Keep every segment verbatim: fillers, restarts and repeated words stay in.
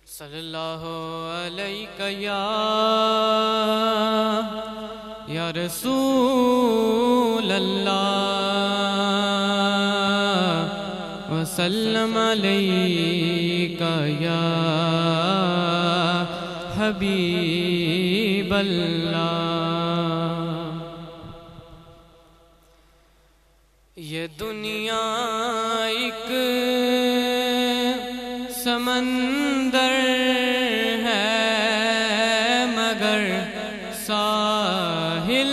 صلی اللہ علیہ یا یا رسول اللہ وسلم علیہ یا حبیب اللہ۔ یہ دنیا ایک سمندر ہے مگر ساحل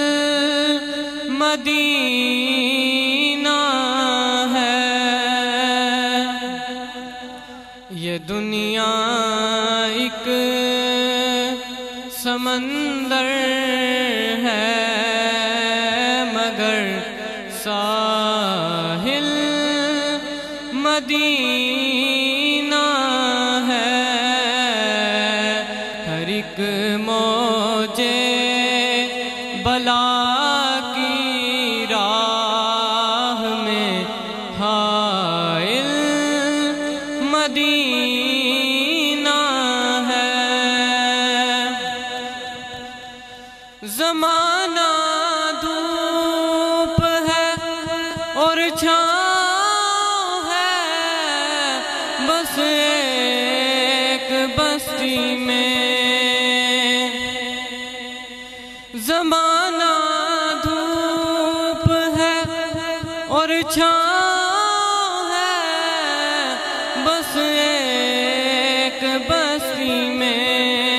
مدینہ ہے۔ یہ دنیا ایک سمندر ہے مگر ساحل مدینہ ہے۔ ہر ایک موجے بلا کی راہ میں حائل مدینہ ہے۔ زمانہ دھوپ ہے اور چھاؤں ہے، بس ایک بستی میں۔ زمانہ دھوپ ہے اور چھاؤں ہے، بس ایک بستی میں۔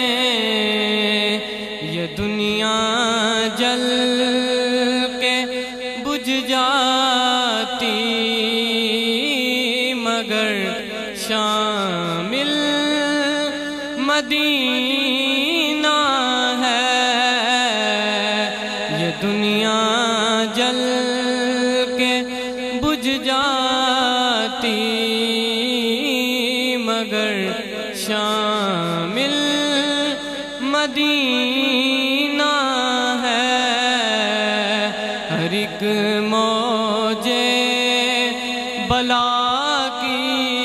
یہ دنیا جل کے بجھ جاتی مگر شامل مدینہ ہے۔ یہ دنیا جل کے بجھ جاتی مگر شامل مدینہ ہے۔ ہر ایک موجے بلا کی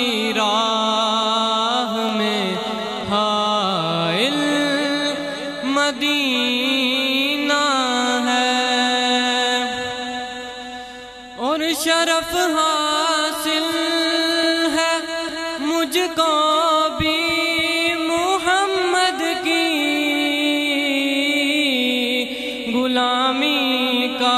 راہ میں حائل مدینہ ہے۔ اور شرف حاصل ہے مجھ کو بھی محمد کی غلامی کا۔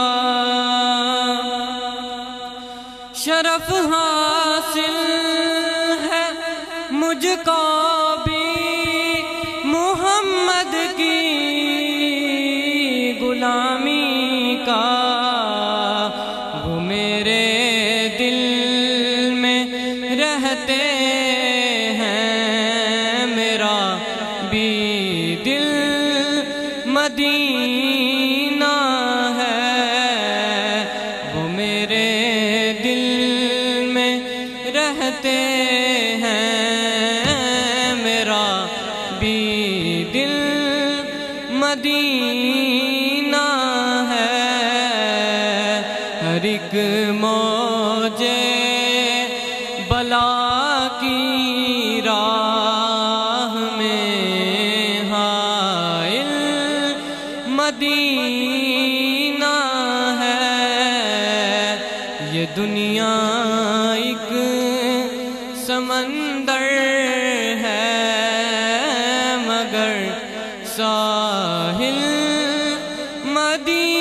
شرف حاصل ہے مجھ کو بھی محمد کی غلامی کا۔ وہ میرے دل میں رہتے ہیں، میرا بھی دل مدینہ ہے۔ وہ میرے دل میں رہتے ہیں، میرا بھی دل مدینہ ہے۔ ہر ایک موجے بلا کی راہ میں حائل مدینہ ہے۔ یہ دنیا ایک سمندر ہے مگر ساحل مدینہ